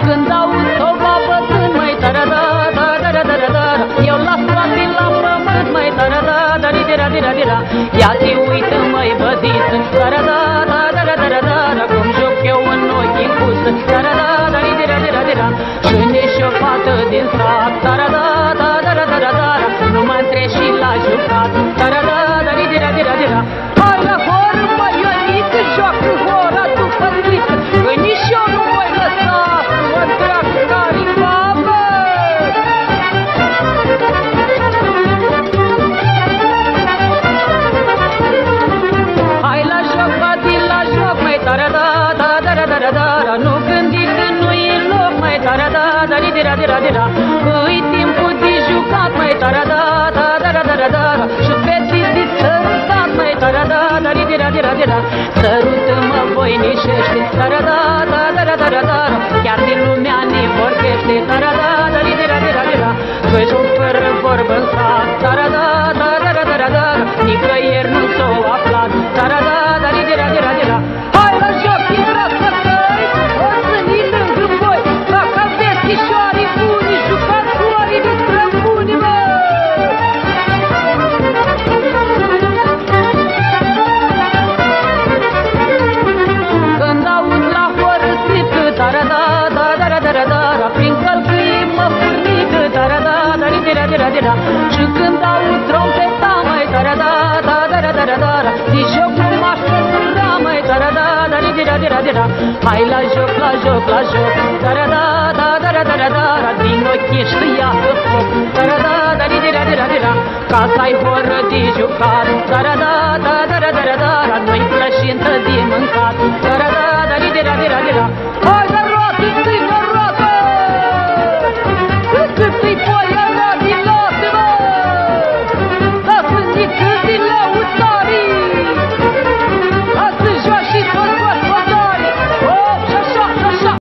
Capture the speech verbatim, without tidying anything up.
când aud o babă când mai tarada, da, da, da, da, da, eu las toate la pământ, mai tarada, da, di, di, da, di, da, di, da. Ia te uită, mai bădiță, tarada, da, da, da, da, da, da, cum joc eu în ochii pusă, tarada, da, di, di, da, di, da, di, da. Și nici o fată din sat, tarada, da, da, da, da, da, da, nu mă întreci și la jucat, tarada, da, di, di, da, di, da, di, da. Hai la hor, mă, Ionică, joacă hora tu pătrică, că nici eu nu voi lăsa, mă întreag care-i babă. Hai la joc, bati la joc, mai tarada, da, da, da, da, da, da, nu gândi că nu-i loc, mai tarada, da, di, di, da, di, da, di, da, că-i timpul de jucat, mai tarada, da, da, da, da, da, da, și fetiți de sărutat, mai tarada, da, di, di, da, di, da, di, da, sărută-mă, voinișește, tarada, da, da, da, da, da, da, chiar din lumea ne vorbește, tarada, da, di, di, da, di, da, di, da, că joc fără vorbă în sat, tarada, da, da, da, da, da, da, nicăieri nu s-o aflat, tarada, da, di, di, da, di, da, di, da. Hai la joc, intra să căi, o țăni lângă voi, dacă aveți chișoarii buni, jucați florii de străbuni, mă! Când aud la horățică, tarada, da, da, da, da, da, da, prin călcâi mă furnică, tarada, da, di, di, da, di, da, di, da, și când aud trompeta, mai tarada, da, da, da, da, da, da, de joc nu m-aș trăsura, mai tarada, da, di, di, da, di, da, di, da, hai la joc, la joc, la joc, tarada, da, da, da, da, da, da, din ochii și iasă foc, tarada, da, di, di, da, di, da, di, da, ca să-ai horă de jucat, tarada, da, da, da, da, da, da, noi plășintă de mâncat,